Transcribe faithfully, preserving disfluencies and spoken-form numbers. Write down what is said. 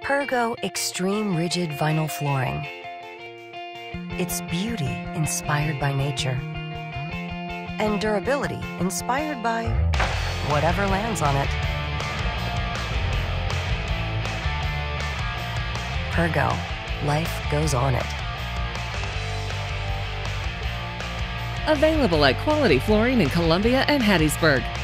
Pergo Extreme Rigid Vinyl Flooring. It's beauty inspired by nature, and durability inspired by whatever lands on it. Pergo, life goes on it. Available at Quality Flooring in Columbia and Hattiesburg.